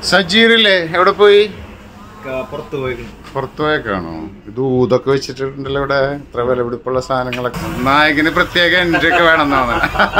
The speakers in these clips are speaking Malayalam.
സജീറില്ലേ എവിടെ പോയി? പുറത്തു പോയേക്കാണോ? ഇത് ഊതൊക്കെ വെച്ചിട്ടുണ്ടല്ലോ ഇവിടെ. ഇത്ര വിലപിടിപ്പുള്ള സാധനങ്ങളൊക്കെ. നായകന് പ്രത്യേക എൻട്രി ഒക്കെ വേണമെന്നാണ്.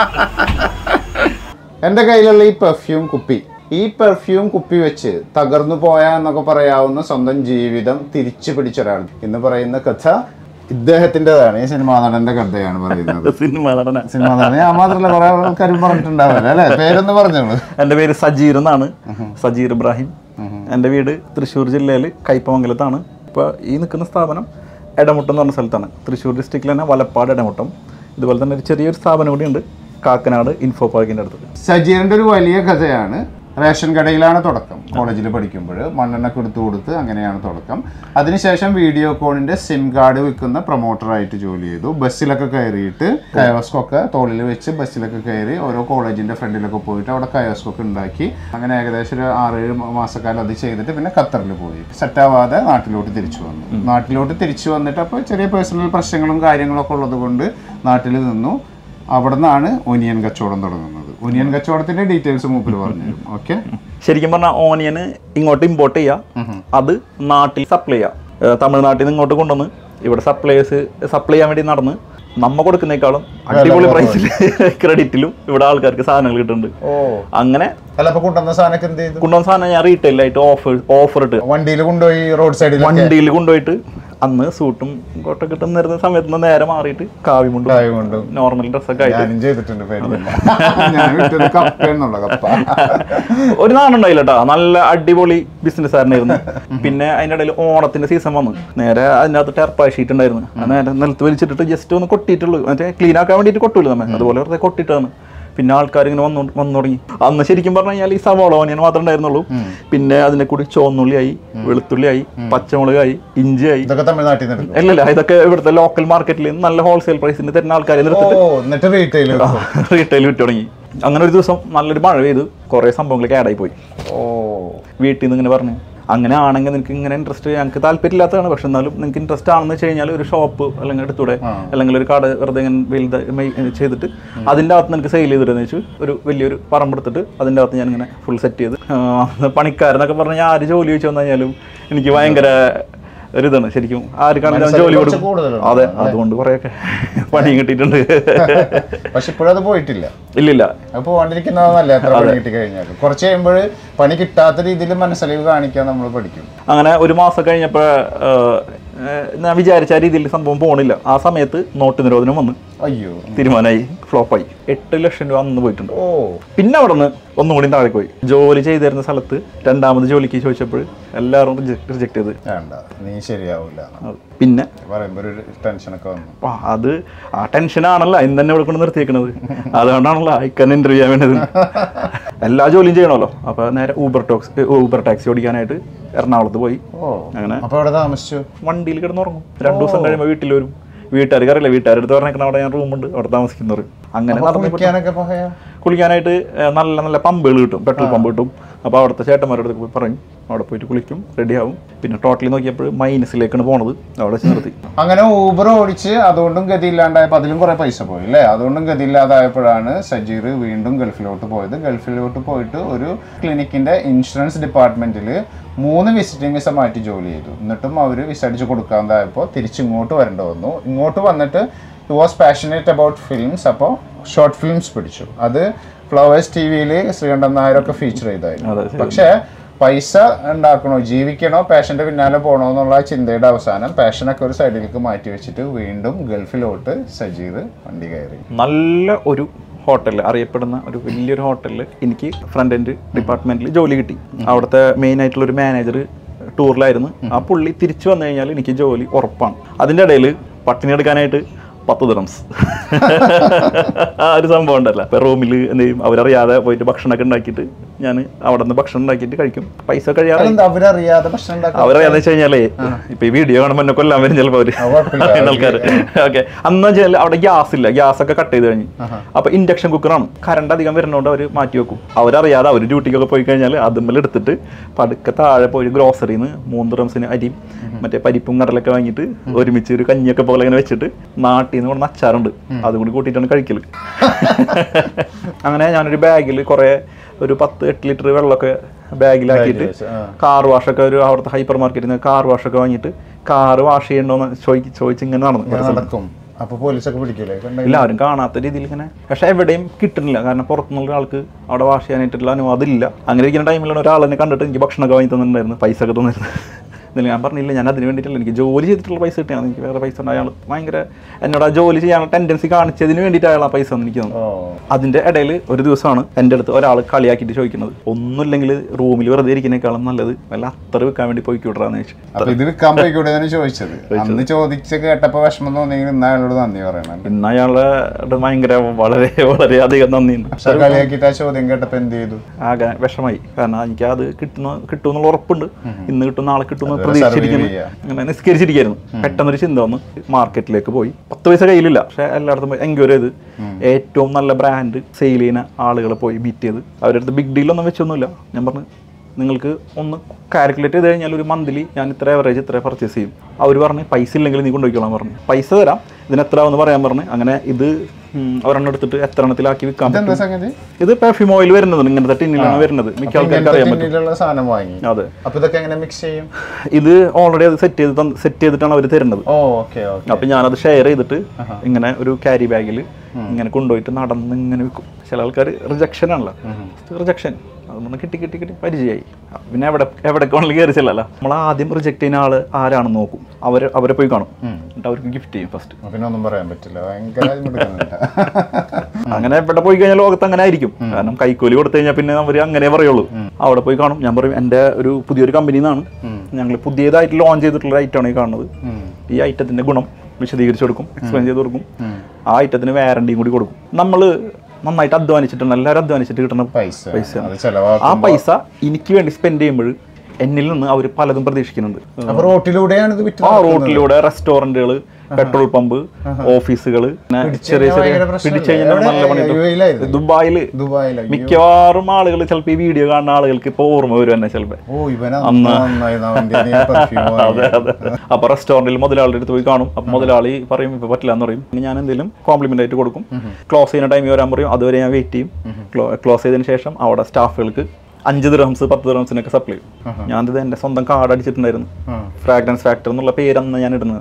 എൻ്റെ കയ്യിലുള്ള ഈ പെർഫ്യൂം കുപ്പി വെച്ച് തകർന്നു പോയ എന്നൊക്കെ പറയാവുന്ന സ്വന്തം ജീവിതം തിരിച്ചു പിടിച്ച ഒരാൾ. ഇന്ന് പറയുന്ന കഥ ഇദ്ദേഹത്തിൻ്റെതാണ്. ഈ സിനിമാ നടന്റെ കഥയാണ് പറയുന്നത്. സിനിമാ നടൻ ഞാൻ മാത്രമല്ല, കുറെ ആൾക്കാരും പറഞ്ഞിട്ടുണ്ടാവില്ല അല്ലെ? പേരൊന്ന് പറഞ്ഞോളൂ. എൻ്റെ പേര് സജീർ എന്നാണ്, സജീർ ഇബ്രാഹിം. എൻ്റെ വീട് തൃശ്ശൂർ ജില്ലയിൽ കയ്പമംഗലത്താണ്. ഇപ്പോൾ ഈ നിൽക്കുന്ന സ്ഥാപനം എടമുട്ടം എന്ന് പറഞ്ഞ സ്ഥലത്താണ്. തൃശ്ശൂർ ഡിസ്ട്രിക്റ്റിൽ തന്നെ വലപ്പാട് എടമുട്ടം. ഇതുപോലെ തന്നെ ഒരു ചെറിയൊരു സ്ഥാപനം കൂടി ഉണ്ട് കാക്കനാട് ഇൻഫോ പാർക്കിൻ്റെ അടുത്ത്. സജീറിൻ്റെ ഒരു വലിയ കഥയാണ്. റേഷൻ കടയിലാണ് തുടക്കം. കോളേജിൽ പഠിക്കുമ്പോൾ മണ്ണെണ്ണൊക്കെ കൊടുത്ത് അങ്ങനെയാണ് തുടക്കം. അതിനുശേഷം വീഡിയോകോണിൻ്റെ സിം കാർഡ് വിൽക്കുന്ന പ്രൊമോട്ടറായിട്ട് ജോലി ചെയ്തു. ബസ്സിലൊക്കെ കയറിയിട്ട് കയോസ്കൊക്കെ തോളിൽ വെച്ച് ബസ്സിലൊക്കെ കയറി ഓരോ കോളേജിൻ്റെ ഫ്രണ്ടിലൊക്കെ പോയിട്ട് അവിടെ കയോസ്കൊക്കെ ഉണ്ടാക്കി. അങ്ങനെ ഏകദേശം ഒരു 6-7 മാസക്കാലം അത് ചെയ്തിട്ട് പിന്നെ ഖത്തറിൽ പോയി. സെറ്റാവാതെ നാട്ടിലോട്ട് തിരിച്ചു വന്നിട്ട് അപ്പോൾ ചെറിയ പേഴ്സണൽ പ്രശ്നങ്ങളും കാര്യങ്ങളൊക്കെ ഉള്ളത് കൊണ്ട് നാട്ടിൽ നിന്നു. അവിടെ നിന്നാണ് ഓനിയൻ കച്ചവടം തുടങ്ങുന്നത്. ഓനിയൻ കച്ചവടത്തിന്റെ ഡീറ്റെയിൽസ് മൂപ്പിൽ പറഞ്ഞു. ഓക്കെ, ശരിക്കും പറഞ്ഞാൽ ഓനിയന് ഇങ്ങോട്ട് ഇമ്പോർട്ട് ചെയ്യുക, അത് നാട്ടിൽ സപ്ലൈ ചെയ്യുക. തമിഴ്നാട്ടിൽ നിന്ന് ഇങ്ങോട്ട് കൊണ്ടുവന്ന് ഇവിടെ സപ്ലൈ ചെയ്യാൻ വേണ്ടി നടന്ന് നമ്മ കൊടുക്കുന്നേക്കാളും അടിപൊളി പ്രൈസിൽ ക്രെഡിറ്റിലും ഇവിടെ ആൾക്കാർക്ക് സാധനങ്ങൾ കിട്ടുന്നുണ്ട്. അങ്ങനെ കൊണ്ടുവന്ന സാധനം ഞാൻ റീറ്റെയിലായിട്ട് ഓഫർ ഇട്ട് വണ്ടിയിൽ കൊണ്ടുപോയി റോഡ് സൈഡിൽ വണ്ടിയിൽ കൊണ്ടുപോയിട്ട് അന്ന് സൂട്ടും കോട്ടൊക്കെ കിട്ടുന്ന സമയത്ത് നേരെ മാറിയിട്ട് കാവി കൊണ്ട് നോർമൽ ഡ്രസ്സൊക്കെ ആയിട്ട് ഒരു നാണുണ്ടായില്ല കേട്ടോ. നല്ല അടിപൊളി ബിസിനസ്സുകാരനായിരുന്നു. പിന്നെ അതിൻ്റെ ഇടയിൽ ഓണത്തിന്റെ സീസൺ വന്നു. നേരെ അതിനകത്ത് ടെർപ്പായ ഷീറ്റ് ഉണ്ടായിരുന്നു. നേരെ നിലത്ത് വലിച്ചിട്ട് ജസ്റ്റ് ഒന്ന് കൊട്ടിയിട്ടുള്ളൂ. മറ്റേ ക്ലീൻ ആക്കാൻ വേണ്ടിയിട്ട് കൊട്ടില്ല നമ്മൾ, അതുപോലെ വെറുതെ കൊട്ടിട്ടാണ്. പിന്നെ ആൾക്കാർ ഇങ്ങനെ വന്നു തുടങ്ങി. അന്ന് ശരിക്കും പറഞ്ഞു കഴിഞ്ഞാൽ ഈ സവാള ഓനിയൻ മാത്രമേ ഉണ്ടായിരുന്നുള്ളൂ. പിന്നെ അതിനെ കൂടി ചുവന്നുള്ളിയായി, വെളുത്തുള്ളിയായി, പച്ചമുളകായി, ഇഞ്ചിയായി. അല്ലല്ല, ഇതൊക്കെ ഇവിടുത്തെ ലോക്കൽ മാർക്കറ്റിൽ നല്ല ഹോൾസെയിൽ പ്രൈസിന് തരുന്ന ആൾക്കാരെ റീറ്റെയിൽ വിറ്റ് തുടങ്ങി. അങ്ങനെ ഒരു ദിവസം നല്ലൊരു മഴ പെയ്ത് കുറെ സംഭവങ്ങളൊക്കെ ആഡായി പോയി. വീട്ടിൽ നിന്ന് ഇങ്ങനെ പറഞ്ഞു, അങ്ങനെ ആണെങ്കിൽ നിങ്ങൾക്ക് ഇങ്ങനെ ഇൻട്രസ്റ്റ്, ഞങ്ങൾക്ക് താല്പര്യമില്ലാത്തതാണ്, പക്ഷെ എന്നാലും നിങ്ങൾക്ക് ഇൻട്രസ്റ്റ് ആണെന്ന് വെച്ച് കഴിഞ്ഞാൽ ഒരു ഷോപ്പ് അല്ലെങ്കിൽ എടുത്തൂടെ, അല്ലെങ്കിൽ ഒരു കട വെറുതെ ഇങ്ങനെ വലുത് ചെയ്തിട്ട് അതിൻ്റെ അകത്ത് എനിക്ക് സെയിൽ ചെയ്തിട്ടെന്ന് വെച്ചു ഒരു വലിയൊരു പറമ്പെടുത്തിട്ട് അതിൻ്റെ അകത്ത് ഞാൻ ഇങ്ങനെ ഫുൾ സെറ്റ് ചെയ്ത് പണിക്കാരെന്നൊക്കെ പറഞ്ഞാൽ ആര് ജോലി ചോദിച്ചു വന്നു കഴിഞ്ഞാലും എനിക്ക് ഭയങ്കര ഒരിതാണ്. ശരിക്കും ആർക്കാണെങ്കിലും ജോലി കൊടുക്കും. അതെ, അതുകൊണ്ട് കുറെയൊക്കെ പണി കിട്ടിയിട്ടുണ്ട്. പക്ഷെ ഇപ്പോഴത് പോയിട്ടില്ല. ഇല്ലില്ല, പോകാണ്ടിരിക്കുന്നതല്ല. കുറച്ച് കഴിയുമ്പോൾ പണി കിട്ടാത്ത രീതിയിൽ മനസ്സലിവ് കാണിക്കാൻ നമ്മൾ പഠിക്കും. അങ്ങനെ ഒരു മാസം കഴിഞ്ഞപ്പോൾ ഞാൻ വിചാരിച്ച രീതിയിൽ സംഭവം പോണില്ല. ആ സമയത്ത് നോട്ട് നിരോധനം വന്ന് തീരുമാനമായി, ഫ്ലോപ്പായി. 8 ലക്ഷം രൂപ അന്ന് പോയിട്ടുണ്ട്. പിന്നെ അവിടെ നിന്ന് ഒന്നുകൂടി താഴെ പോയി. ജോലി ചെയ്തിരുന്ന സ്ഥലത്ത് രണ്ടാമത് ജോലിക്ക് ചോദിച്ചപ്പോൾ എല്ലാവരും റിജക്ട് ചെയ്ത്. നീ ശരിയാവില്ല പിന്നെ അത് ആ ടെൻഷനാണല്ലോ ഇന്ന് തന്നെ ഇവിടെ കൊണ്ട് നിർത്തിയേക്കണത്. അതുകൊണ്ടാണല്ലോ അയക്കാൻ ഇന്റർവ്യൂ ചെയ്യാൻ വേണ്ടത്. എല്ലാ ജോലിയും ചെയ്യണമല്ലോ. അപ്പൊ നേരെ ഊബർ ടാക്സി ഓടിക്കാനായിട്ട് എറണാകുളത്ത് പോയി. അങ്ങനെ വണ്ടിയിൽ കിടന്നുറങ്ങും. 2 ദിവസം കഴിയുമ്പോൾ വീട്ടിൽ വരും. വീട്ടുകാർക്ക് അറിയില്ല, വീട്ടുകാരെടുത്ത് പറഞ്ഞേക്കണം അവിടെ ഞാൻ റൂമുണ്ട്, അവിടെ താമസിക്കുന്നവർ. അങ്ങനെ കുളിക്കാനായിട്ട് നല്ല നല്ല പമ്പുകൾ കിട്ടും, പെട്രോൾ പമ്പ് കിട്ടും. അപ്പോൾ അവിടുത്തെ ചേട്ടന്മാരുടെ അടുത്ത് പറയും, അവിടെ പോയിട്ട് കുളിക്കും, റെഡിയാവും. പിന്നെ ടോട്ടലി നോക്കിയപ്പോൾ മൈനസിലേക്കാണ് പോണത്. അവിടെ നിർത്തി. അങ്ങനെ ഊബർ ഓടിച്ച് അതുകൊണ്ടും ഗതിയില്ലാണ്ടായപ്പോൾ അതിലും കുറെ പൈസ പോയി അല്ലേ? അതുകൊണ്ടും ഗതിയില്ലാതായപ്പോഴാണ് സജീർ വീണ്ടും ഗൾഫിലോട്ട് പോയത്. ഗൾഫിലോട്ട് പോയിട്ട് ഒരു ക്ലിനിക്കിന്റെ ഇൻഷുറൻസ് ഡിപ്പാർട്ട്മെന്റിൽ 3 വിസിറ്റിംഗ് വിസ മാറ്റി ജോലി ചെയ്തു. എന്നിട്ടും അവർ വിസ അടിച്ച് കൊടുക്കാതായപ്പോൾ തിരിച്ചിങ്ങോട്ട് വരേണ്ടി വന്നു. ഇങ്ങോട്ട് വന്നിട്ട് he was passionate about films. അപ്പോൾ ഷോർട്ട് ഫിലിംസ് പിടിച്ചു. അത് ഫ്ലവേഴ്സ് TV-യിൽ ശ്രീകണ്ഠൻ നായരൊക്കെ ഫീച്ചർ ചെയ്തായിരുന്നു. പക്ഷേ പൈസ ഉണ്ടാക്കണോ, ജീവിക്കണോ, പാഷന്റെ പിന്നാലെ പോകണോ എന്നുള്ള ചിന്തയുടെ അവസാനം പാഷനൊക്കെ ഒരു സൈഡിലേക്ക് മാറ്റി വെച്ചിട്ട് വീണ്ടും ഗൾഫിലോട്ട് സജീർ വണ്ടി കയറി. നല്ല ഒരു ഹോട്ടലിൽ, അറിയപ്പെടുന്ന ഒരു വലിയൊരു ഹോട്ടലിൽ എനിക്ക് ഫ്രണ്ട് എൻഡ് ഡിപ്പാർട്ട്മെന്റിൽ ജോലി കിട്ടി. അവിടുത്തെ മെയിൻ ആയിട്ടുള്ള ഒരു മാനേജർ ടൂറിലായിരുന്നു. ആ പുള്ളി തിരിച്ചു വന്നു കഴിഞ്ഞാൽ എനിക്ക് ജോലി ഉറപ്പാണ്. അതിൻ്റെ ഇടയിൽ പട്ടിണി എടുക്കാനായിട്ട് 10 ദിറംസ് ആ ഒരു സംഭവം ഉണ്ടല്ലോ. ഇപ്പം റൂമിൽ എന്ത് ചെയ്യും, അവരറിയാതെ പോയിട്ട് ഭക്ഷണമൊക്കെ ഉണ്ടാക്കിയിട്ട് ഞാൻ അവിടെ നിന്ന് ഭക്ഷണം ഉണ്ടാക്കിയിട്ട് കഴിക്കും. പൈസ കഴിയാതെ അവരറിയാതെ വെച്ച് കഴിഞ്ഞാലേ ഇപ്പൊ ഈ വീഡിയോ കാണുമ്പോൾ എന്നെ കൊല്ലാൻ വരും ചിലപ്പോൾ ആൾക്കാർ. ഓക്കെ, അന്ന് വെച്ചാൽ അവിടെ ഗ്യാസ് ഇല്ല, ഗ്യാസ് ഒക്കെ കട്ട് ചെയ്ത് കഴിഞ്ഞു. അപ്പൊ ഇൻഡക്ഷൻ കുക്കറാണ്, കറണ്ട് അധികം വരുന്നതുകൊണ്ട് അവർ മാറ്റി വെക്കും. അവരറിയാതെ അവർ ഡ്യൂട്ടിക്കൊക്കെ പോയി കഴിഞ്ഞാൽ അതുമ്മൽ എടുത്തിട്ട് പതുക്കെ താഴെ പോയി ഗ്രോസറിന്ന് 3 ദിറംസിന് അരിയും മറ്റേ പരിപ്പും കടലൊക്കെ വാങ്ങിയിട്ട് ഒരുമിച്ച് ഒരു കഞ്ഞിയൊക്കെ പോലെ ഇങ്ങനെ വെച്ചിട്ട് നാട്ടിൽ നിന്ന് കൊണ്ടുവന്ന അച്ചാറുണ്ട്, അതുകൂടി കൂട്ടിയിട്ടാണ് കഴിക്കല്. അങ്ങനെ ഞാനൊരു ബാഗിൽ കുറേ ഒരു 10-8 ലിറ്റർ വെള്ളമൊക്കെ ബാഗിലാക്കിയിട്ട് കാർ വാഷൊക്കെ ഒരു അവിടുത്തെ ഹൈപ്പർ മാർക്കറ്റിൽ നിന്ന് കാർ വാഷൊക്കെ വാങ്ങിയിട്ട് കാറ് വാഷ് ചെയ്യണ്ടോന്ന് ചോദിച്ചിങ്ങനെ നടന്നു. അപ്പൊ പോലീസൊക്കെ പിടിക്കില്ലേ? എല്ലാവരും കാണാത്ത രീതിയിൽ ഇങ്ങനെ. പക്ഷെ എവിടെയും കിട്ടുന്നില്ല, കാരണം പുറത്തുനിന്നുള്ള ഒരാൾക്ക് അവിടെ വാഷ് ചെയ്യാനായിട്ടുള്ള അനുവാദം ഇല്ല. അങ്ങനെ ഇരിക്കുന്ന ടൈമിലാണ് ഒരാളെന്നെ കണ്ടിട്ട് എനിക്ക് ഭക്ഷണമൊക്കെ വാങ്ങി തന്നിട്ടുണ്ടായിരുന്നു, പൈസ ഒക്കെ തന്നിരുന്നു. എന്നില്ല ഞാൻ പറഞ്ഞില്ല, ഞാൻ അതിന് വേണ്ടിയിട്ടല്ല, എനിക്ക് ജോലി ചെയ്തിട്ടുള്ള പൈസ കിട്ടിയാണ്. എനിക്ക് വേറെ പൈസ ഉണ്ട്. അയാൾ ഭയങ്കര എന്നോട് ആ ജോലി ചെയ്യാനുള്ള ടെൻഡൻസി കാണിച്ചതിന് വേണ്ടിയിട്ട് അയാൾ ആ പൈസ ഒന്ന് എനിക്ക് തന്നു. അതിൻ്റെ ഇടയിൽ ഒരു ദിവസമാണ് എൻ്റെ അടുത്ത് ഒരാൾ കളിയാക്കിയിട്ട് ചോദിക്കുന്നത്, ഒന്നുമില്ലെങ്കിൽ റൂമിൽ വെറുതെ ഇരിക്കുന്നേക്കാളും നല്ലത് വല്ല അത്ര വിൽക്കാൻ വേണ്ടി പോയിക്കൂടാന്ന് ചോദിച്ചു. അപ്പൊ ഇത് വിൽക്കാൻ പോയിക്കൂടെന്ന് ചോദിച്ചത്. അന്ന് ചോദിച്ച് കേട്ടപ്പോൾ വിഷമം തോന്നിയെങ്കിൽ ഇന്ന് അയാളോട് നന്ദി പറയണം. ഇന്ന് അയാളുടെ ഭയങ്കര വളരെ വളരെ അധികം നന്ദിയുണ്ട്. കളിയാക്കിയിട്ട് ആ ചോദ്യം കേട്ടപ്പോൾ എന്ത് ചെയ്തു? ആകെ വിഷമായി. കാരണം എനിക്ക് അത് കിട്ടുമെന്നുള്ള ഉറപ്പുണ്ട്. ഇന്ന് കിട്ടും നാളെ കിട്ടുന്ന പ്രതീക്ഷിച്ചിരിക്കുന്നു. അങ്ങനെ നിസ്കരിച്ചിരിക്കുന്നു. പെട്ടെന്നൊരു ചിന്ത വന്ന് മാർക്കറ്റിലേക്ക് പോയി. 10 പൈസ കയ്യിലില്ല, പക്ഷെ എല്ലായിടത്തും പോയി എൻക്വയറി ചെയ്ത് ഏറ്റവും നല്ല ബ്രാൻഡ് സെയിൽ ചെയ്യുന്ന ആളുകളെ പോയി മീറ്റ് ചെയ്ത് അവരുടെ അടുത്ത് ബിഗ് ഡീലൊന്നും വെച്ചൊന്നുമില്ല. ഞാൻ പറഞ്ഞു, നിങ്ങൾക്ക് ഒന്ന് കാൽക്കുലേറ്റ് ചെയ്ത് കഴിഞ്ഞാൽ ഒരു മന്ത്ലി ഞാൻ ഇത്ര ആവറേജ് ഇത്ര പർച്ചേസ് ചെയ്യും. അവർ പറഞ്ഞ് പൈസ ഇല്ലെങ്കിൽ നീ കൊണ്ടുപോയിക്കോളാൻ പറഞ്ഞു. പൈസ തരാം, ഇതിന് എത്ര ആവുമെന്ന് പറയാൻ പറഞ്ഞ്. അങ്ങനെ ഇത് ഒരെണ്ണം എടുത്തിട്ട് എത്ര എണ്ണത്തിലാക്കി വിൽക്കാൻ പറ്റും. ഇത് പെർഫ്യൂം ഓയിൽ വരുന്നത് ഇങ്ങനത്തെ ടിന്നിലാണ് വരുന്നത്. മിക്ക ആൾക്കാർക്ക് അറിയാൻ പറ്റും. അതെ. ഇത് ഓൾറെഡി അത് സെറ്റ് ചെയ്തിട്ടാണ് അവർ തരുന്നത്. അപ്പൊ ഞാനത് ഷെയർ ചെയ്തിട്ട് ഇങ്ങനെ ഒരു ക്യാരി ബാഗിൽ ഇങ്ങനെ കൊണ്ടുപോയിട്ട് നടന്ന് ഇങ്ങനെ വിൽക്കും. ചില ആൾക്കാർ റിജക്ഷൻ ആണല്ലോ, റിജക്ഷൻ അതൊന്നും കിട്ടി പരിചയമായി. പിന്നെ എവിടെ വേണമെങ്കിൽ കയറി ചെല്ലല്ല. നമ്മൾ ആദ്യം റിജക്ട് ചെയ്യുന്ന ആള് ആരാണെന്ന് നോക്കും. അവരെ പോയി കാണും, എന്നിട്ട് അവർക്ക് ഗിഫ്റ്റ് ചെയ്യും ഫസ്റ്റ്. പിന്നെ ഒന്നും പറയാൻ പറ്റില്ല. അങ്ങനെ എവിടെ പോയി കഴിഞ്ഞാൽ ലോകത്ത് അങ്ങനെ ആയിരിക്കും. കാരണം കൈക്കൂലി കൊടുത്തു കഴിഞ്ഞാൽ പിന്നെ അവർ അങ്ങനെ പറയുള്ളൂ. അവിടെ പോയി കാണും. ഞാൻ പറയും, എൻ്റെ ഒരു പുതിയൊരു കമ്പനിയിൽ നിന്നാണ്, ഞങ്ങൾ പുതിയതായിട്ട് ലോഞ്ച് ചെയ്തിട്ടുള്ള ഐറ്റമാണ് ഈ കാണുന്നത്. ഈ ഐറ്റത്തിന്റെ ഗുണം വിശദീകരിച്ച് കൊടുക്കും, എക്സ്പ്ലെയിൻ ചെയ്ത് കൊടുക്കും. ആ ഐറ്റത്തിന് വാറണ്ടിയും കൂടി കൊടുക്കും. നമ്മൾ നന്നായിട്ട് അധ്വാനിച്ചിട്ടുണ്ട്, എല്ലാവരും അധ്വാനിച്ചിട്ട് കിട്ടുന്ന പൈസ. ആ പൈസ എനിക്ക് വേണ്ടി സ്പെൻഡ് ചെയ്യുമ്പോൾ എന്നിൽ നിന്ന് അവർ പലതും പ്രതീക്ഷിക്കുന്നുണ്ട്. റോട്ടിലൂടെ റെസ്റ്റോറന്റുകൾ, പെട്രോൾ പമ്പ്, ഓഫീസുകൾ, ചെറിയ പിടിച്ചു കഴിഞ്ഞാൽ നല്ല പണി. ദുബായില് മിക്കവാറും ആളുകൾ ചിലപ്പോൾ ഈ വീഡിയോ കാണുന്ന ആളുകൾക്ക് ഇപ്പൊ ഓർമ്മ വരും തന്നെ ചിലപ്പോ. അതെ. അപ്പൊ റെസ്റ്റോറന്റിൽ മുതലാളിയുടെ അടുത്ത് പോയി കാണും. അപ്പൊ മുതലാളി പറയും ഇപ്പൊ പറ്റില്ല എന്ന് പറയും. ഞാൻ എന്തെങ്കിലും കോംപ്ലിമെന്റ് ആയിട്ട് കൊടുക്കും. ക്ലോസ് ചെയ്യുന്ന ടൈമിൽ വരാൻ പറയും. അതുവരെ ഞാൻ വെയിറ്റ് ചെയ്യും. ക്ലോസ് ചെയ്തതിന് ശേഷം അവിടെ സ്റ്റാഫുകൾക്ക് 5 ദിർഹംസ് 10 ദിർഹംസിനൊക്കെ സപ്ലൈ ചെയ്യും. ഞാനിത് എന്റെ സ്വന്തം കാർഡ് അടിച്ചിട്ടുണ്ടായിരുന്നു. ഫ്രാഗ്രൻസ് ഫാക്ടർ എന്നുള്ള പേരന്ന് ഞാൻ ഇടുന്നത്.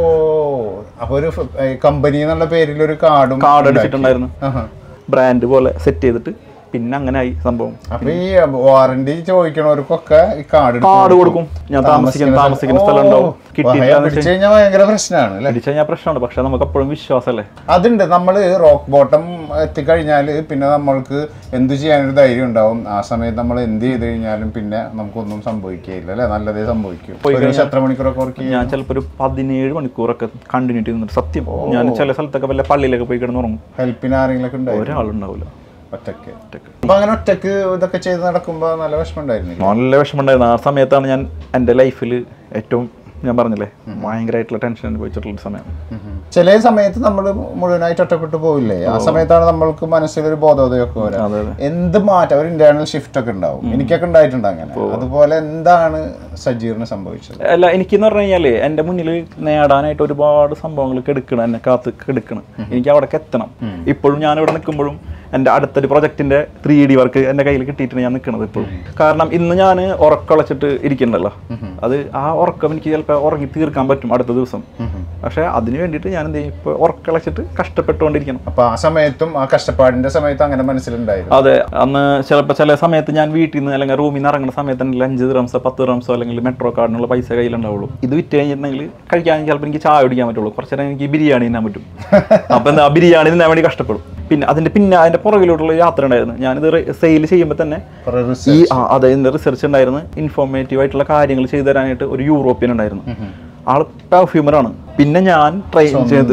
അപ്പൊ ഒരു കമ്പനി എന്നുള്ള പേരിൽ ഒരു കാർഡ് അടിച്ചിട്ടുണ്ടായിരുന്നു. ബ്രാൻഡ് പോലെ സെറ്റ് ചെയ്തിട്ട് പിന്നെ അങ്ങനെ ആയി സംഭവം. അപ്പൊ ഈ വാറന്റി ചോദിക്കണവർക്കൊക്കെ ഈ കാർഡ് കൊടുക്കും. ഞാൻ താമസിക്കുന്ന സ്ഥലം ഉണ്ടാവും. ഭയങ്കര പ്രശ്നമാണ്. പക്ഷെ നമുക്ക് അപ്പോഴും വിശ്വാസമല്ലേ. അതുണ്ട്. നമ്മള് റോക്ക് ബോട്ടം എത്തിക്കഴിഞ്ഞാല് പിന്നെ നമ്മൾക്ക് എന്ത് ചെയ്യാനൊരു ധൈര്യം ഉണ്ടാവും. ആ സമയത്ത് നമ്മൾ എന്ത് ചെയ്ത് കഴിഞ്ഞാലും പിന്നെ നമുക്കൊന്നും സംഭവിക്കുകയില്ല അല്ലെ, നല്ലതേ സംഭവിക്കും. എത്ര മണിക്കൂറൊക്കെ വർക്ക് ചെയ്യും? ഞാൻ ചിലപ്പോൾ ഒരു 17 മണിക്കൂറൊക്കെ കണ്ടിന്യൂ ചെയ്യുന്നുണ്ട്. സത്യം, ഞാൻ ചില സ്ഥലത്തൊക്കെ വല്ല പള്ളിയിലൊക്കെ പോയി കിടന്ന് ഉറങ്ങും. ഹെൽപ്പിന് ആരെങ്കിലും ഉണ്ടാവും? ഒരാളുണ്ടാവില്ല. ഒറ്റക്ക്. അപ്പൊ അങ്ങനെ ഒറ്റക്ക് ഇതൊക്കെ ചെയ്ത് നടക്കുമ്പോ നല്ല വിഷമമുണ്ടായിരുന്നു. ആ സമയത്താണ് ഞാൻ എൻ്റെ ലൈഫിൽ ഏറ്റവും, ഞാൻ പറഞ്ഞില്ലേ, ഭയങ്കരമായിട്ടുള്ള ടെൻഷൻ അനുഭവിച്ചിട്ടുള്ള സമയം. ചില സമയത്ത് നമ്മൾ മുഴുവനായിട്ട് ഒറ്റപ്പെട്ടു പോവില്ലേ? ആ സമയത്താണ് നമ്മൾക്ക് മനസ്സിലൊരു ബോധോദയമൊക്കെ വരാം. എന്ത് മാറ്റം, ഒരു ഇന്റേണൽ ഷിഫ്റ്റ് ഒക്കെ ഉണ്ടാവും. എനിക്കൊക്കെ ഉണ്ടായിട്ടുണ്ട് അങ്ങനെ. അതുപോലെ എന്താണ് സജീറിന് സംഭവിച്ചത്? അല്ല, എനിക്കെന്ന് പറഞ്ഞു കഴിഞ്ഞാല് എൻ്റെ മുന്നിൽ നേടാനായിട്ട് ഒരുപാട് സംഭവങ്ങൾ കെടുക്കണം, എന്നെ കാത്ത് കെടുക്കണം. എനിക്ക് അവിടേക്ക് എത്തണം. ഇപ്പോഴും ഞാനിവിടെ നിൽക്കുമ്പോഴും എൻ്റെ അടുത്തൊരു പ്രൊജക്ടിന്റെ 3D വർക്ക് എൻ്റെ കയ്യിൽ കിട്ടിയിട്ടാണ് ഞാൻ നിൽക്കുന്നത് ഇപ്പോഴും. കാരണം ഇന്ന് ഞാൻ ഉറക്കളച്ചിട്ട് ഇരിക്കണ്ടല്ലോ, അത് ആ ഉറക്കം എനിക്ക് ചിലപ്പോൾ ഉറങ്ങി തീർക്കാൻ പറ്റും അടുത്ത ദിവസം. പക്ഷെ അതിന് വേണ്ടിയിട്ട് ഞാൻ എന്ത് ചെയ്യും, ഇപ്പോൾ ഉറക്കളച്ചിട്ട് കഷ്ടപ്പെട്ടുകൊണ്ടിരിക്കണം. അപ്പൊ ആ സമയത്തും ആ കഷ്ടപ്പാടിന്റെ സമയത്ത് അങ്ങനെ മനസ്സിലുണ്ടായിരുന്നു? അതെ. അന്ന് ചിലപ്പോൾ ചില സമയത്ത് ഞാൻ വീട്ടിൽ നിന്ന് അല്ലെങ്കിൽ റൂമിൽ നിന്ന് ഇറങ്ങുന്ന സമയത്ത് 5 ദിർഹംസോ 10 ദിർഹംസോ അല്ലെങ്കിൽ മെട്രോ കാർഡിനുള്ള പൈസ കയ്യിലുണ്ടാവുള്ളൂ. ഇത് വിറ്റ് കഴിഞ്ഞിട്ടുണ്ടെങ്കിൽ കഴിക്കാൻ ചിലപ്പോൾ എനിക്ക് ചായ കുടിക്കാൻ പറ്റുള്ളൂ. കുറച്ച് നേരം എനിക്ക് ബിരിയാണി തിന്നാൻ പറ്റും. അപ്പൊ എന്താ, ബിരിയാണി തിന്നാൻ വേണ്ടി കഷ്ടപ്പെടും. പിന്നെ അതിന്റെ പുറകിലോട്ടുള്ള യാത്ര ഉണ്ടായിരുന്നു. ഞാനിത് സെയിൽ ചെയ്യുമ്പോൾ തന്നെ അതിന്റെ റിസർച്ച് ഉണ്ടായിരുന്നു. ഇൻഫോർമേറ്റീവ് ആയിട്ടുള്ള കാര്യങ്ങൾ ചെയ്തു തരാനായിട്ട് ഒരു യൂറോപ്യൻ ഉണ്ടായിരുന്നു. ആള് പെർഫ്യൂമറാണ്. പിന്നെ ഞാൻ ട്രെയിൻ ചെയ്ത്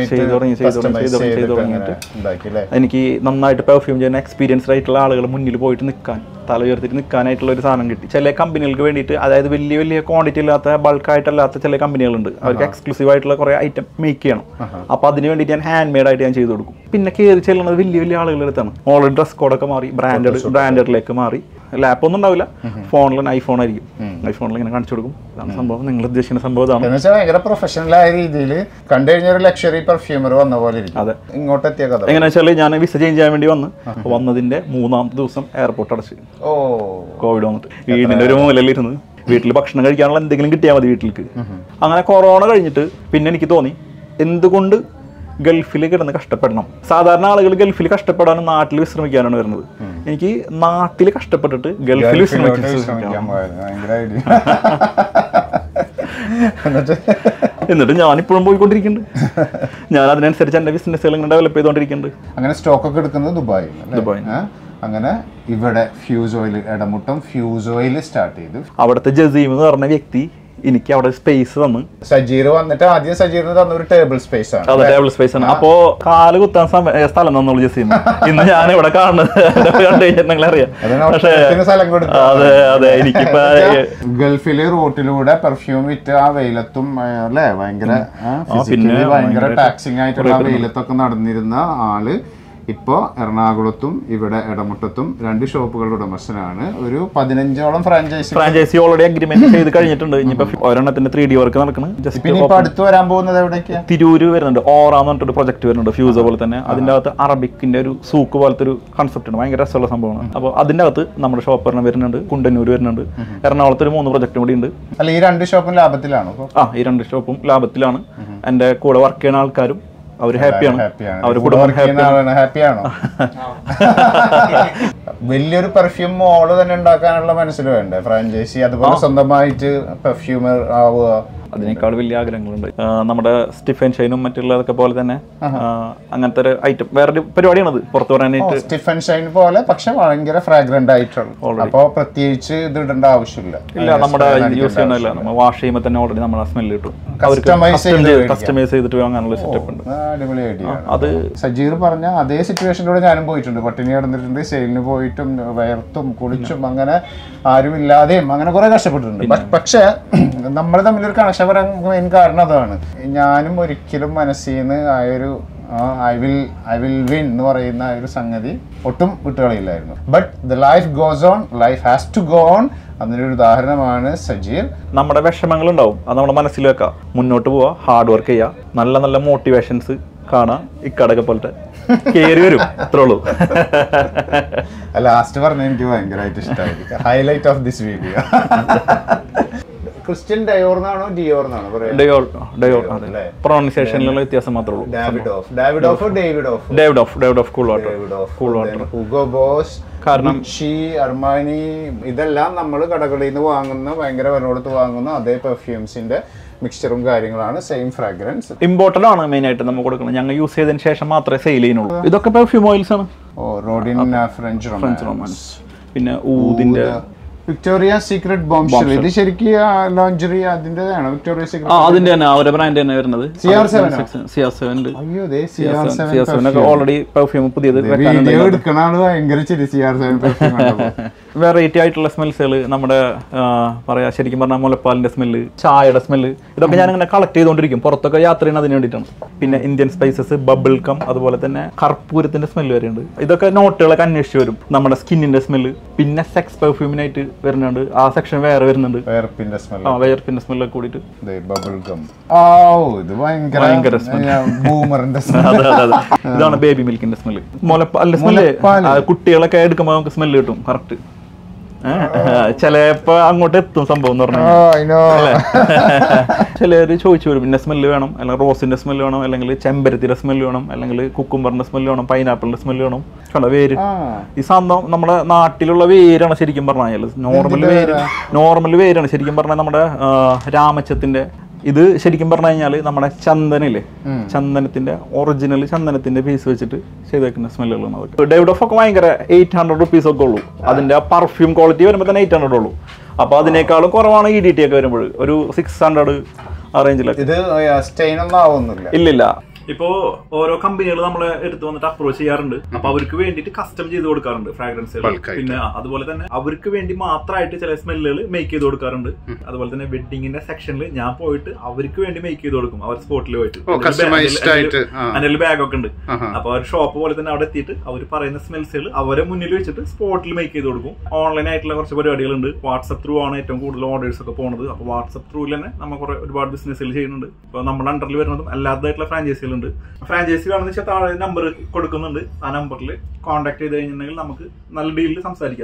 തുടങ്ങിയിട്ട് എനിക്ക് നന്നായിട്ട് പെർഫ്യൂം ചെയ്യുന്ന എക്സ്പീരിയൻസ്ഡ് ആയിട്ടുള്ള ആളുകൾ മുന്നിൽ പോയിട്ട് നിൽക്കാൻ, തല ഉയർത്തിട്ട് നിൽക്കാനായിട്ടുള്ള ഒരു സാധനം കിട്ടി. ചില കമ്പനികൾക്ക് വേണ്ടിയിട്ട്, അതായത് വലിയ വലിയ ക്വാണ്ടിറ്റി ഇല്ലാത്ത ബൾക്കായിട്ടല്ലാത്ത ചില കമ്പനികളുണ്ട്, അവർക്ക് എക്സ്ക്ലൂസീവ് ആയിട്ടുള്ള കുറേ ഐറ്റം മേക്ക് ചെയ്യണം. അപ്പോൾ അതിന് വേണ്ടിയിട്ട് ഞാൻ ഹാൻഡ് മെയ്ഡ് ആയിട്ട് ഞാൻ ചെയ്ത് കൊടുക്കും. പിന്നെ കയറി ചെല്ലുന്നത് വലിയ വലിയ ആളുകളുടെ അടുത്താണ്. ഓൾറെഡി ഡ്രസ് കോഡൊക്കെ മാറി ബ്രാൻഡഡിലേക്ക് മാറി. ലാപ്പൊന്നും ഉണ്ടാവില്ല, ഫോണിൽ ഐഫോൺ ആയിരിക്കും. ഐഫോണിൽ ഇങ്ങനെ കാണിച്ചു കൊടുക്കും. ഇതാണ് സംഭവം, നിങ്ങൾ ഉദ്ദേശിക്കുന്ന സംഭവം ഇതാണ്. എന്ന് വെച്ചാൽ ഭയങ്കര പ്രൊഫഷണൽ ആയ രീതിയിൽ കണ്ടു കഴിഞ്ഞ ഒരു ലക്ഷറി പെർഫ്യൂമർ വന്ന പോലെ ഇരിക്കും. അതെ, ഇങ്ങോട്ട് എത്തിയ കഥ എങ്ങനെയാ വെച്ചാൽ ഞാൻ വിസ ചേഞ്ച് ചെയ്യാൻ വേണ്ടി വന്നതിന്റെ 3-ാമത്തെ ദിവസം എയർപോർട്ട് അടച്ച്. കോവിഡ് വന്നിട്ട് വീടിന്റെ ഒരു മൂലയിലിരുന്ന് വീട്ടിൽ ഭക്ഷണം കഴിക്കാനുള്ള എന്തെങ്കിലും കിട്ടിയാൽ മതി വീട്ടിലേക്ക്. അങ്ങനെ കൊറോണ കഴിഞ്ഞിട്ട് പിന്നെ എനിക്ക് തോന്നി, എന്തുകൊണ്ട് ഗൾഫിൽ കിടന്ന് കഷ്ടപ്പെടണം? സാധാരണ ആളുകൾ ഗൾഫിൽ കഷ്ടപ്പെടാനും നാട്ടിൽ വിശ്രമിക്കാനാണ് വരുന്നത്. എനിക്ക് നാട്ടിൽ കഷ്ടപ്പെട്ടിട്ട് ഗൾഫിൽ വിശ്രമിക്കാൻ എന്നിട്ട് ഞാനിപ്പോഴും പോയിക്കൊണ്ടിരിക്കുന്നുണ്ട്. ഞാൻ അതിനനുസരിച്ച് എന്റെ ബിസിനസ്സുകൾ ഇങ്ങനെ ഡെവലപ്പ് ചെയ്തുകൊണ്ടിരിക്കുന്നുണ്ട്. അങ്ങനെ സ്റ്റോക്ക് ഒക്കെ എടുക്കുന്നത് ദുബായ്. അങ്ങനെ ഇവിടെ fuse oil Edamuttam fuse oil start ചെയ്തു. അവിടുത്തെ ജസീം എന്ന് പറഞ്ഞ വ്യക്തി എനിക്ക് അവിടെ സ്പേസ് തന്നു. സജീർ വന്നിട്ട് ആദ്യം സജീറിന് തന്ന ഒരു ടേബിൾ സ്പേസ് ആണ്. അതെ, ടേബിൾ സ്പേസ് ആണ്. അപ്പോ കാല് കുത്താൻ സ്ഥലം തന്നുള്ളൂ ജസീം. ഇന്ന് ഞാൻ ഇവിടെ കാണുന്നത് കണ്ടു കഴിഞ്ഞിട്ടുണ്ടെങ്കിൽ അറിയാം. പക്ഷേ അതെ അതെ, എനിക്കിപ്പോ ഗൾഫില് റോട്ടിലൂടെ പെർഫ്യൂം വിറ്റ് ആ വെയിലത്തും അല്ലെ ഭയങ്കര ടാക്സിങ് ആയിട്ടുള്ള വെയിലത്തൊക്കെ നടന്നിരുന്ന ആള് ഇപ്പോൾ എറണാകുളത്തും ഇവിടെ ഇടമുട്ടത്തും 2 ഷോപ്പുകളുടെ ഉടമസ്ഥനാണ്. ഒരു 15ഓളം ഫ്രാഞ്ചൈസി ഓൾറെഡി അഗ്രിമെന്റ് ചെയ്ത് കഴിഞ്ഞിട്ടുണ്ട്. ഇനിയിപ്പോ ഒരെണ്ണത്തിന്റെ 3D വർക്ക് നടക്കണം. ഇപ്പൊ അടുത്ത് വരാൻ പോകുന്നത് എവിടേക്കാ? തിരൂര് വരുന്നുണ്ട്. ഓറ എന്ന് പറഞ്ഞിട്ട് പ്രൊജക്ട് വരുന്നുണ്ട്, ഫ്യൂസ് പോലെ തന്നെ. അതിന്റെ അകത്ത് അറബിക്കിന്റെ ഒരു സൂക്ക് പോലത്തെ ഒരു കൺസെപ്റ്റ് ഉണ്ട്, ഭയങ്കര രസമുള്ള സംഭവമാണ്. അപ്പോൾ അതിന്റെ അകത്ത് നമ്മുടെ ഷോപ്പ് ഒരെണ്ണം വരുന്നുണ്ട്, കുണ്ടന്നൂർ വരുന്നുണ്ട്, എറണാകുളത്ത് ഒരു 3 പ്രൊജക്റ്റും കൂടി ഉണ്ട്. അല്ല, ഈ 2 ഷോപ്പും ലാഭത്തിലാണോ? ഈ 2 ഷോപ്പും ലാഭത്തിലാണ്. എന്റെ കൂടെ വർക്ക് ചെയ്യുന്ന ആൾക്കാരും അവർ ഹാപ്പിയാണ്. അവർ കുടുംബം ഹാപ്പിയാണോ? വലിയൊരു പെർഫ്യൂം മോള് തന്നെ ഉണ്ടാക്കാനുള്ള മനസ്സിൽ വേണ്ടേ ഫ്രാഞ്ചൈസി? അതുപോലെ സ്വന്തമായിട്ട് പെർഫ്യൂമർ ആവുക, അതിനേക്കാൾ വലിയ ആഗ്രഹങ്ങളുണ്ട്. നമ്മുടെ സ്റ്റീഫൻ ഷൈനും മറ്റുള്ളതൊക്കെ പോലെ തന്നെ അങ്ങനത്തെ ഒരു ഐറ്റം വേറൊരു പരിപാടിയാണത് പുറത്തു പറയാനായിട്ട്. സ്റ്റീഫൻ ഷൈൻ പോലെ പക്ഷെ ഭയങ്കര ഫ്രാഗ്രന്റ് ആയിട്ടുള്ള, അപ്പൊ പ്രത്യേകിച്ച് ഇത് ഇടേണ്ട ആവശ്യമില്ല. ഇല്ല, നമ്മുടെ യൂസ് ചെയ്യണമില്ല. നമ്മൾ വാഷ് ചെയ്യുമ്പോൾ തന്നെ ഓൾറെഡി നമ്മുടെ സ്മെല്ല് കിട്ടും. കസ്റ്റമൈസ് ചെയ്തിട്ട് വാങ്ങാനുള്ള സെറ്റപ്പ് ഉണ്ട്. അടിപൊളി ഐഡിയ. അത് സജീർ പറഞ്ഞ അതേ സിറ്റുവേഷനിലൂടെ ഞാനും പോയിട്ടുണ്ട്. പട്ടിണി കിടന്നിട്ടുണ്ട്, സെയിലിന് പോയിട്ടും വയർത്തും കുളിച്ചും അങ്ങനെ ആരും ഇല്ലാതെയും അങ്ങനെ കുറെ കഷ്ടപ്പെട്ടിട്ടുണ്ട്. പക്ഷെ നമ്മൾ തമ്മിലൊരു കണക്ഷൻ വരാൻ മെയിൻ കാരണം അതാണ്. ഞാനും ഒരിക്കലും മനസ്സിൽ നിന്ന് ആയൊരു ഐ വിൽ വിൻ എന്ന് പറയുന്ന ഒരു സംഗതി ഒട്ടും വിട്ടുകളിയില്ലായിരുന്നു. But the life goes on, life has to go on. അതിനൊരു ഉദാഹരണമാണ് സജീർ. നമ്മുടെ വിഷമങ്ങൾ ഉണ്ടാവും, അത് നമ്മുടെ മനസ്സിൽ വെക്കാം, മുന്നോട്ട് പോവാ, ഹാർഡ് വർക്ക് ചെയ്യുക, നല്ല നല്ല മോട്ടിവേഷൻസ് കാണാം, ഇക്കടൊക്കെ പോലത്തെ കേറി വരും. അത്രേ ഉള്ളൂ. ലാസ്റ്റ് പറഞ്ഞ എനിക്ക് ഭയങ്കരമായിട്ട് ഇഷ്ടമായി. Highlight of this video. Christian ഡയോർന്നാണോ ഡിയോർന്നാണോ? പ്രൊണൗൺസിയേഷനിലുള്ള വ്യത്യാസം മാത്രമേ ഉള്ളൂ. ഹുഗോ ബോസ്, കാരണം അർമാനി, ഇതെല്ലാം നമ്മൾ കടകളിൽ നിന്ന് വാങ്ങുന്ന ഭയങ്കര വില കൊടുത്ത് വാങ്ങുന്ന അതേ പെർഫ്യൂംസിന്റെ മിക്സ്ചറും കാര്യങ്ങളാണ്. Same fragrance. ഇമ്പോർട്ടഡ് ആണ് മെയിൻ ആയിട്ട് നമ്മൾ കൊടുക്കുന്നത്. ഞങ്ങൾ യൂസ് ചെയ്തതിന് ശേഷം മാത്രമേ സെയിൽ ചെയ്യുന്നുള്ളൂ. ഇതൊക്കെ പെർഫ്യൂം ഓയിൽസ് ആണ്. റോഡിൻ ഫ്രഞ്ച് റൊമാൻസ്, പിന്നെ ഊദിന്റെ വിക്ടോറിയ സീക്രട്ട് ബോംബെൽ. ഇത് ശരിക്കും ലോഞ്ചറി അതിന്റെതാണ്. വിക്ടോറിയ സീക്രട്ട് അതിന്റെ തന്നെ അവരുടെ ബ്രാൻഡ് തന്നെ വരുന്നത്. ഓൾറെഡി പെർഫ്യൂം പുതിയത് വെറൈറ്റി ആയിട്ടുള്ള സ്മെൽസുകൾ, നമ്മുടെ പറയാ ശരിക്കും പറഞ്ഞാൽ മുലപ്പാലിന്റെ സ്മെല്ല്, ചായയുടെ സ്മെല്ല്, ഇതൊക്കെ ഞാൻ ഇങ്ങനെ കളക്ട് ചെയ്തുകൊണ്ടിരിക്കും. പുറത്തൊക്കെ യാത്ര ചെയ്യുന്നത് അതിന് വേണ്ടിയിട്ടാണ്. പിന്നെ ഇന്ത്യൻ സ്പൈസസ്, ബബിൾ കം, അതുപോലെ തന്നെ കർപ്പൂരത്തിന്റെ സ്മെല്ല് വരെയുണ്ട്. ഇതൊക്കെ നോട്ടുകളൊക്കെ അന്വേഷിച്ച് വരും. നമ്മുടെ സ്കിന്നിന്റെ സ്മെല്ല്, പിന്നെ സെക്സ് പെർഫ്യൂമിനായിട്ട് വരുന്നുണ്ട്. ആ സെക്ഷൻ വേറെ വരുന്നുണ്ട്, വേർപ്പിന്റെ സ്മെല്ലൊക്കെ കൂടിയിട്ട്. ഇതാണ് ബേബി മിൽക്കിന്റെ സ്മെല്ല്. മുലപ്പാലിന്റെ സ്മെല്ല് കുട്ടികളൊക്കെ എടുക്കുമ്പോൾ നമുക്ക് സ്മെല്ല് കിട്ടും കറക്റ്റ്. ചിലപ്പോ അങ്ങോട്ട് എത്തും സംഭവം എന്ന് പറഞ്ഞാൽ. ചിലര് ചോദിച്ചു വരും പിന്നെ സ്മെല്ല് വേണം, അല്ലെങ്കിൽ റോസിന്റെ സ്മെല്ല് വേണം, അല്ലെങ്കിൽ ചെമ്പരത്തിയുടെ സ്മെല്ല് വേണം, അല്ലെങ്കിൽ കുക്കുംബറിന്റെ സ്മെല്ല് വേണം, പൈനാപ്പിളിന്റെ സ്മെല്ല് വേണം. കണ്ട വേര്, ഈ സാധനം നമ്മുടെ നാട്ടിലുള്ള വേരാണ് ശരിക്കും പറഞ്ഞാൽ. നോർമൽ വേരാണ് ശരിക്കും പറഞ്ഞാൽ. നമ്മുടെ രാമച്ചത്തിന്റെ ഇത് ശരിക്കും പറഞ്ഞു കഴിഞ്ഞാൽ നമ്മുടെ ചന്ദനില്ലേ, ചന്ദനത്തിന്റെ ഒറിജിനൽ ചന്ദനത്തിന്റെ പീസ് വെച്ചിട്ട് ചെയ്തേക്കുന്ന സ്മെല്ലുകളാണ് അവർക്ക്. ഡേവിഡ് ഓഫ് ഒക്കെ ഭയങ്കര 800 റുപ്പീസ് ഒക്കെ ഉള്ളൂ. അതിന്റെ പെർഫ്യൂം ക്വാളിറ്റി വരുമ്പോൾ തന്നെ 800 ഉള്ളൂ. അപ്പൊ അതിനേക്കാളും കുറവാണ് EDT ഒക്കെ വരുമ്പോൾ ഒരു 600 ആ റേഞ്ചിലൊക്കെ. ഇത് സ്റ്റെയിൻ ഒന്നും ആവുന്നില്ല. ഇല്ലില്ല. ഇപ്പോ ഓരോ കമ്പനികൾ നമ്മളെ എടുത്ത് വന്നിട്ട് അപ്രോച്ച് ചെയ്യാറുണ്ട്. അപ്പൊ അവർക്ക് വേണ്ടിയിട്ട് കസ്റ്റം ചെയ്ത് കൊടുക്കാറുണ്ട് ഫ്രാഗ്രൻസുകൾ. പിന്നെ അതുപോലെ തന്നെ അവർക്ക് വേണ്ടി മാത്രമായിട്ട് ചില സ്മെല്ലുകൾ മേക്ക് ചെയ്ത് കൊടുക്കാറുണ്ട്. അതുപോലെ തന്നെ വെഡിങ്ങിന്റെ സെക്ഷനിൽ ഞാൻ പോയിട്ട് അവർക്ക് വേണ്ടി മേക്ക് ചെയ്ത് കൊടുക്കും. അവർ സ്പോട്ടിൽ പോയിട്ട് അതിന്റെ ബാഗൊക്കെ ഉണ്ട്. അപ്പൊ അവർ ഷോപ്പ് പോലെ തന്നെ അവിടെ എത്തിയിട്ട് അവർ പറയുന്ന സ്മെൽസുകൾ അവരെ മുന്നിൽ വെച്ചിട്ട് സ്പോട്ടിൽ മേക്ക് ചെയ്ത് കൊടുക്കും. ഓൺലൈൻ ആയിട്ടുള്ള കുറച്ച് പരിപാടികളുണ്ട്. വാട്സ്ആപ്പ് ത്രൂ ആണ് ഏറ്റവും കൂടുതൽ ഓർഡേഴ്സ് ഒക്കെ പോകുന്നത്. അപ്പൊ വാട്സ്ആപ്പ് ത്രൂവിൽ തന്നെ നമ്മൾ ഒരുപാട് ബിസിനസ്സുകൾ ചെയ്യുന്നുണ്ട്. ഇപ്പൊ നമ്മുടെ അണ്ടറിൽ വരുന്നതും അല്ലാത്തതായിട്ടുള്ള ഫ്രാഞ്ചൈസികളുണ്ട്. ഫ്രാഞ്ചൈസി വേണമെന്ന് വെച്ചാൽ താഴെ നമ്പർ കൊടുക്കുന്നുണ്ട്. ആ നമ്പറിൽ കോൺടാക്ട് ചെയ്ത് കഴിഞ്ഞിട്ടുണ്ടെങ്കിൽ നമുക്ക് നല്ല ഡീലിൽ സംസാരിക്കാം.